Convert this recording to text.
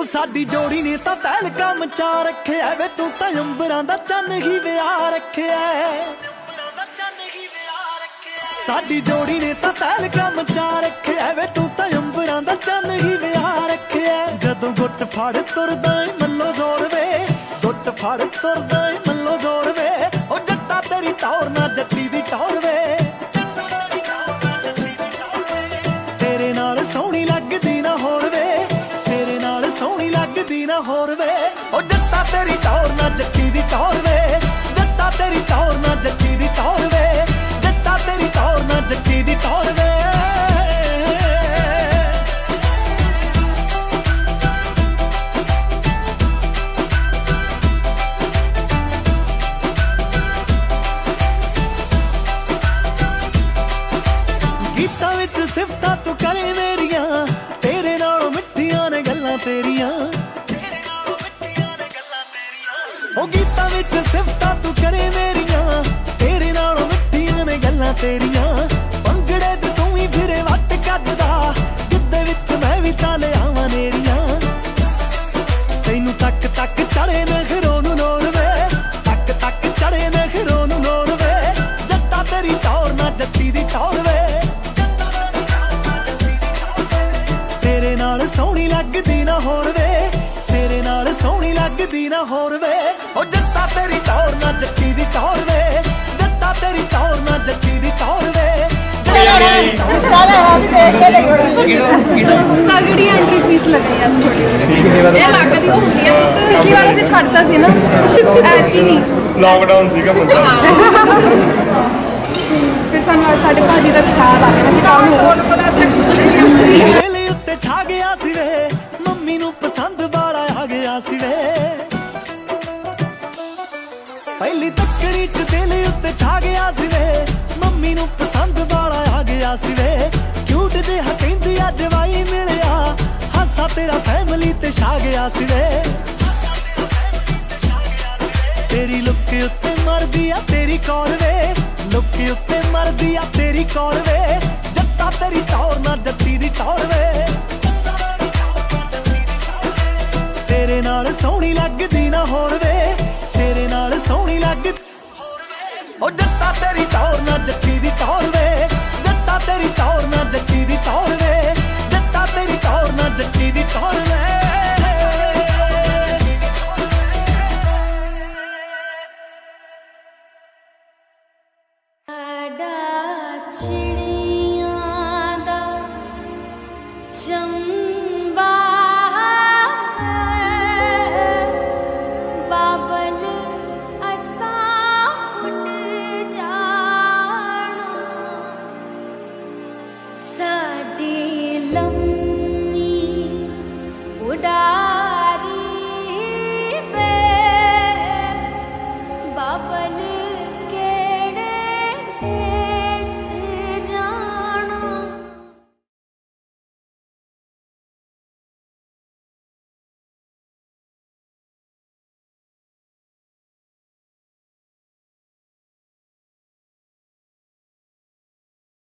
साडी जोड़ी ने तां तहलका मचा रखिया वे, तू तां अंबरां दा चन्न ही विया रखिया। साडी जोड़ी ने तां तहलका मचा रखिया वे, तू तां अंबरां दा चन्न ही विया रखिया। जदों गुट फड़ तुरदा मल्लो जोर वे, गुट फड़ तुरदा मल्लो जोर वे, ओ जट्टा तेरी टौर ना जट्टी दी टौर वे। तेरे नाल सोहनी लगदी ना होर वे, तेरे नाल सोहनी लगदी ना होर वे, ओ जट्टा तेरी टौर ना जट्टी दी टौर वे, जट्टा तेरी टौर ना जट्टी दी टौर वे, जट्टा तेरी टौर ना जट्टी दी टौर वे। गीतां विच सिफतां तू करे मेरियां, तेरे नालों मिठियां ने गल्लां तेरियां। ओ गीतां विच सिफतां तू करे मेरियां, तेरे नालों मिठियां ने गल्लां तेरियां। भंगड़े ते तू ही फिरे वट कड्डदा, गिद्दे विच मैं भी तां ले आवां नेरियां। तैनू तक तक चढ़े नखरों नूं नोर वे, तक तक चढ़े नखरों नूं नोर वे, जट्टा तेरी टौर ना जट्टी दी टौर वे। तेरे नाल सोहनी लगदी ना होर वे, तेरे नाल सोहनी लगदी ना होर वे, ओ जट्टा तेरी टौर ना जट्टी दी टौर वे, जट्टा तेरी टौर ना जट्टी दी टौर वे। तगड़ी एंट्री फीस लगी है थोड़ी, ये लागदी होंदी है। पिछली बार ਅਸੀਂ ਛੱਡਤਾ ਸੀ ਨਾ, ਐਤਕੀ ਨਹੀਂ, लॉकडाउन ਸੀਗਾ ਬੰਦਾ। ਫਿਰ ਸਾਨੂੰ ਸਾਡੇ ਭਾਜੀ ਦਾ ਖਿਆਲ ਆ ਗਿਆ ਕਿ ਕੌਣ ਹੋ ਵੇਲੇ ਉੱਤੇ ਛਾ ਗਿਆ ਸੀ ਵੇ, ਮੰਮੀ ਨੂੰ ਪਸੰਦ ਵਾਲਾ ਆ ਗਿਆ ਸੀ ਵੇ। ਪਹਿਲੀ ਤੱਕੜੀ ਚ ਦਿਲ ਉੱਤੇ ਛਾ ਗਿਆ ਸੀ ਵੇ, ਮੰਮੀ ਨੂੰ ਪਸੰਦ ਵਾਲਾ ਆ ਗਿਆ ਸੀ ਵੇ। ਕਿਊਟ ਜਿਹਾ ਕਹਿੰਦੀ ਅੱਜ ਵਾਈ ਮਿਲਿਆ, ਹਾਸਾ ਤੇਰਾ ਫੈਮਿਲੀ ਤੇ ਛਾ ਗਿਆ ਸੀ ਵੇ। तेरी लुक उत्ते मरदी आ तेरी कौर वे, लुक उत्ते मरदी आ तेरी कौर वे, जट्टा तेरी टौर ना जट्टी दी टौर वे। तेरे नाल सोहनी लगदी ना होर वे, तेरे नाल सोहनी लगदी, ओ जट्टा तेरी टौर ना जट्टी दी टौर वे, जट्टा तेरी टौर ना जट्टी दी टौर वे।